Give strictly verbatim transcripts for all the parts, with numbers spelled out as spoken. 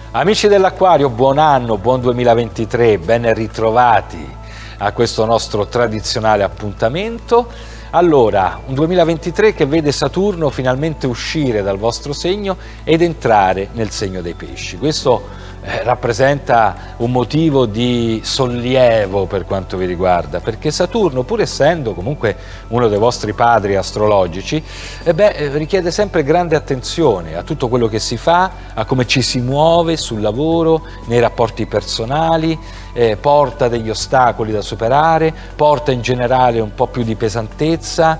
Amici dell'Acquario, buon anno, buon duemilaventitré, ben ritrovati a questo nostro tradizionale appuntamento. Allora, un duemilaventitré che vede Saturno finalmente uscire dal vostro segno ed entrare nel segno dei Pesci. Questo eh, rappresenta un motivo di sollievo per quanto vi riguarda, perché Saturno, pur essendo comunque uno dei vostri padri astrologici, eh beh, richiede sempre grande attenzione a tutto quello che si fa, a come ci si muove sul lavoro, nei rapporti personali, eh, porta degli ostacoli da superare, porta in generale un po' più di pesantezza,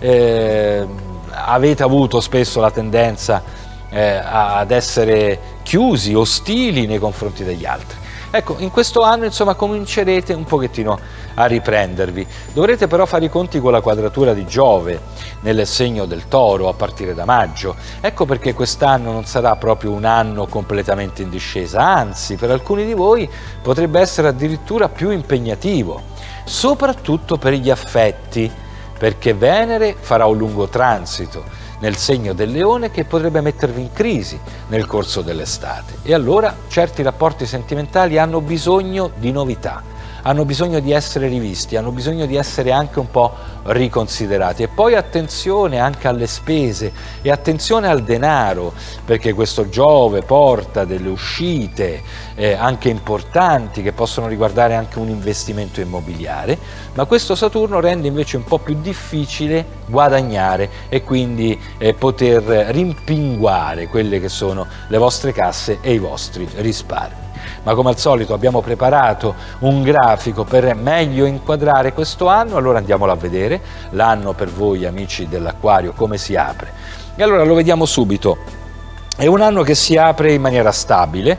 eh, avete avuto spesso la tendenza eh, ad essere chiusi, ostili nei confronti degli altri. Ecco, in questo anno insomma comincerete un pochettino a riprendervi. Dovrete però fare i conti con la quadratura di Giove nel segno del Toro a partire da maggio. Ecco perché quest'anno non sarà proprio un anno completamente in discesa, anzi per alcuni di voi potrebbe essere addirittura più impegnativo, soprattutto per gli affetti, perché Venere farà un lungo transito nel segno del Leone che potrebbe mettervi in crisi nel corso dell'estate. E allora certi rapporti sentimentali hanno bisogno di novità, hanno bisogno di essere rivisti, hanno bisogno di essere anche un po' riconsiderati. E poi attenzione anche alle spese e attenzione al denaro, perché questo Giove porta delle uscite eh, anche importanti che possono riguardare anche un investimento immobiliare, ma questo Saturno rende invece un po' più difficile guadagnare e quindi eh, poter rimpinguare quelle che sono le vostre casse e i vostri risparmi. Ma come al solito abbiamo preparato un grafico per meglio inquadrare questo anno, allora andiamolo a vedere, l'anno per voi amici dell'Acquario come si apre. E allora lo vediamo subito. È un anno che si apre in maniera stabile,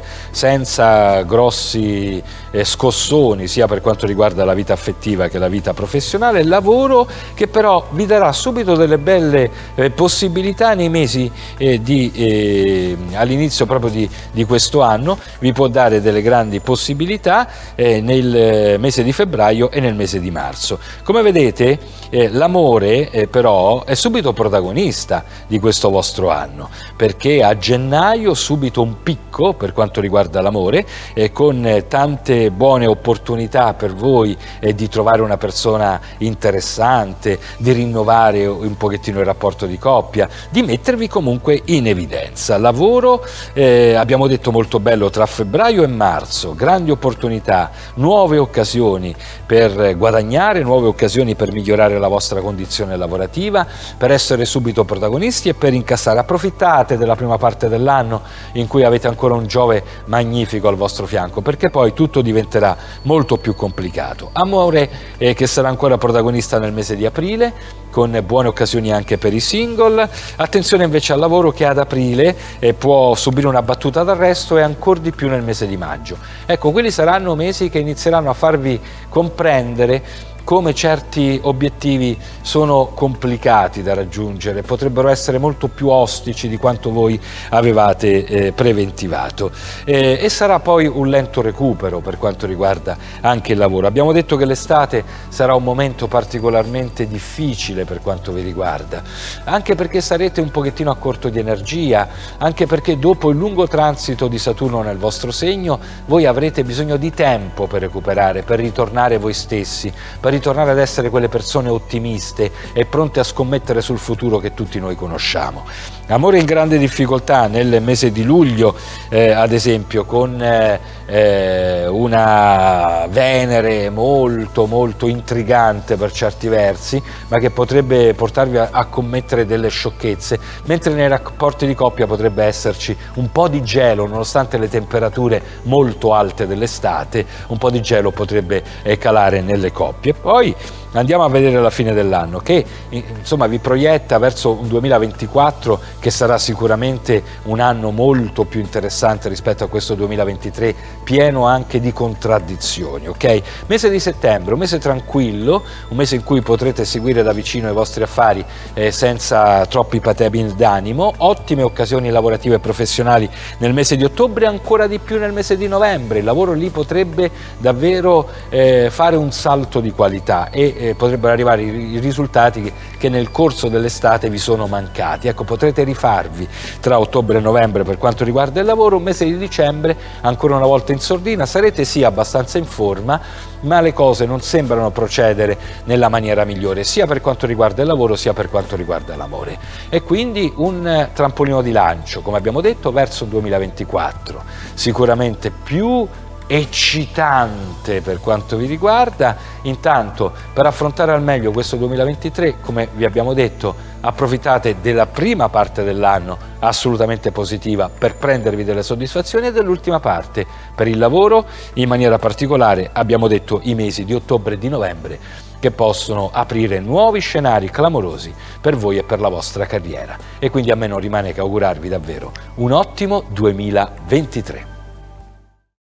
senza grossi eh, scossoni, sia per quanto riguarda la vita affettiva che la vita professionale, lavoro che però vi darà subito delle belle eh, possibilità nei mesi eh, di, eh, all'inizio proprio di, di questo anno, vi può dare delle grandi possibilità eh, nel mese di febbraio e nel mese di marzo. Come vedete eh, l'amore eh, però è subito protagonista di questo vostro anno, perché a gennaio subito un picco per quanto riguarda l'amore, eh, con eh, tante buone opportunità per voi eh, di trovare una persona interessante, di rinnovare un pochettino il rapporto di coppia, di mettervi comunque in evidenza. Lavoro, eh, abbiamo detto molto bello tra febbraio e marzo, grandi opportunità, nuove occasioni per guadagnare, nuove occasioni per migliorare la vostra condizione lavorativa, per essere subito protagonisti e per incassare. Approfittate della prima parte dell'anno in cui avete ancora un Giove magnifico al vostro fianco, perché poi tutto diventerà molto più complicato. Amore eh, che sarà ancora protagonista nel mese di aprile, con buone occasioni anche per i single. Attenzione invece al lavoro, che ad aprile eh, può subire una battuta d'arresto e ancora di più nel mese di maggio. Ecco, quelli saranno mesi che inizieranno a farvi comprendere come certi obiettivi sono complicati da raggiungere, potrebbero essere molto più ostici di quanto voi avevate eh, preventivato. Eh, e sarà poi un lento recupero per quanto riguarda anche il lavoro. Abbiamo detto che l'estate sarà un momento particolarmente difficile per quanto vi riguarda, anche perché sarete un pochettino a corto di energia, anche perché dopo il lungo transito di Saturno nel vostro segno, voi avrete bisogno di tempo per recuperare, per ritornare voi stessi, per ritornare ad essere quelle persone ottimiste e pronte a scommettere sul futuro che tutti noi conosciamo. Amore in grande difficoltà nel mese di luglio, eh, ad esempio, con eh, una Venere molto molto intrigante per certi versi, ma che potrebbe portarvi a, a commettere delle sciocchezze, mentre nei rapporti di coppia potrebbe esserci un po' di gelo, nonostante le temperature molto alte dell'estate, un po' di gelo potrebbe eh, calare nelle coppie. Poi andiamo a vedere la fine dell'anno, che insomma vi proietta verso un duemilaventiquattro che sarà sicuramente un anno molto più interessante rispetto a questo duemilaventitré, pieno anche di contraddizioni, ok? Mese di settembre, un mese tranquillo, un mese in cui potrete seguire da vicino i vostri affari eh, senza troppi patemi d'animo, ottime occasioni lavorative e professionali nel mese di ottobre, ancora di più nel mese di novembre. Il lavoro lì potrebbe davvero eh, fare un salto di qualità e eh, potrebbero arrivare i, i risultati che, che nel corso dell'estate vi sono mancati. Ecco, potrete rifarvi tra ottobre e novembre per quanto riguarda il lavoro, un mese di dicembre ancora una volta in sordina, sarete sì abbastanza in forma, ma le cose non sembrano procedere nella maniera migliore, sia per quanto riguarda il lavoro sia per quanto riguarda l'amore. E quindi un trampolino di lancio, come abbiamo detto, verso il duemilaventiquattro, sicuramente più eccitante per quanto vi riguarda. Intanto, per affrontare al meglio questo duemilaventitré, come vi abbiamo detto, approfittate della prima parte dell'anno assolutamente positiva per prendervi delle soddisfazioni, e dell'ultima parte per il lavoro, in maniera particolare abbiamo detto i mesi di ottobre e di novembre, che possono aprire nuovi scenari clamorosi per voi e per la vostra carriera. E quindi a me non rimane che augurarvi davvero un ottimo duemilaventitré.